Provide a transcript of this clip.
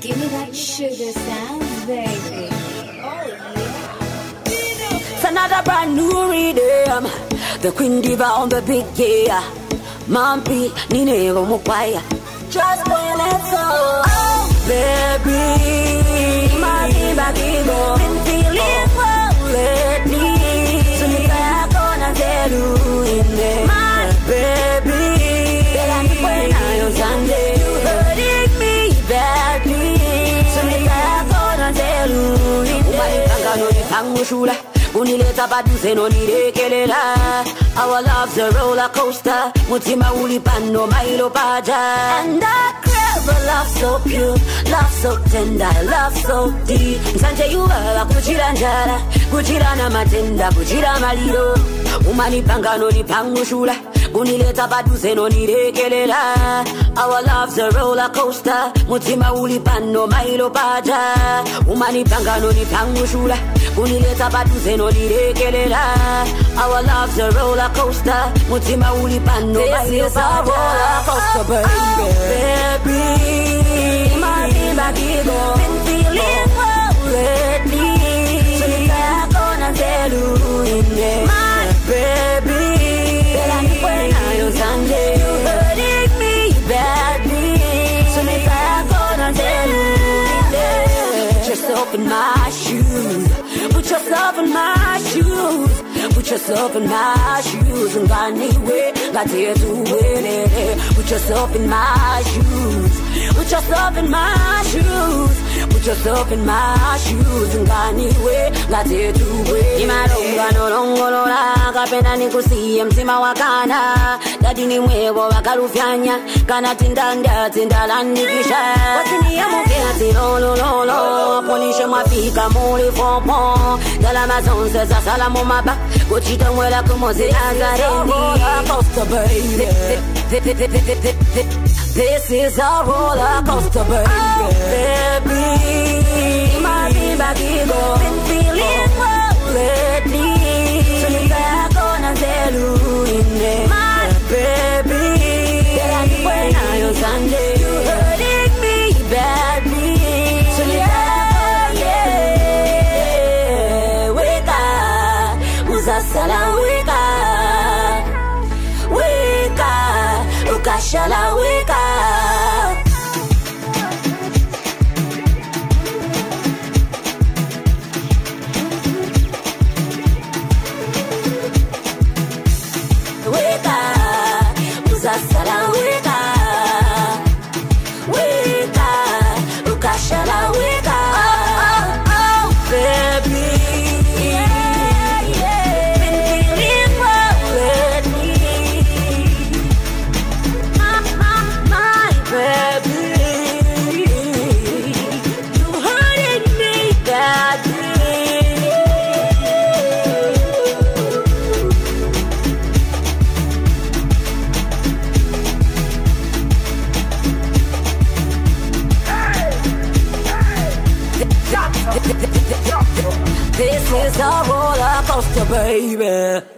Give me that sugar sound, baby. Oh yeah. It's another brand new rhythm. The Queen Diva on the big yeah. Mampi, Nine Mupaya. Just when it's all. Oh, baby, my diva diva. Been feeling well lately. So I'm gonna tell you in there, my baby. That I'm when I on Sunday. You hurting me badly. So I'm gonna tell you in there. Shula, unileta baduse no nirekelela. Our love's a roller coaster. Mutima ulipano mailo paja. And I crave a love so pure, love so tender, love so deep. Nsanje yuwa kuchira njala, kuchira na matenda, kuchira maliro. Umani pangano ni pangu shula. Unileta baduse no nirekelela. Our love's a roller coaster. Mutima ulipano mailo paja. Umani pangano ni pangu shula. Unileta baduse no nirekelela. Our love's a roller coaster. Mutima ulipano mailo paja. Roller coaster, baby. Baby, my diva diva. Been feeling well lately. So I'm gonna tell you in there, my baby. When I on Sunday, you hurting me badly. So I'm gonna tell you, put yourself in my shoes. Put yourself in my shoes. Put yourself in my shoes. And got anywhere, got here to win it. Put yourself in my shoes. Put yourself in my shoes. Put yourself in my shoes. And got anywhere, got here to win. Imaronga no rongo no la. Kapena ni kusiye mtima wakana. Dadi ni mwevo wakarufyanya. Kana tindanda tindalandikisha. Watini ya mokea lolo lolo. Ponishe mafika muli fompo. Dala mazonse za salamu maba. Kuchita mwela kumozi Nazareni. This is a roller coaster, baby. Oh, baby, my diva diva. Been feeling well lately. So I'm gonna tell you in there, my baby. That when I on Sunday, you hurting me badly. So yeah, wake up, uzasala wake up, wake up, ukashala wake up. This is a roller coaster, baby.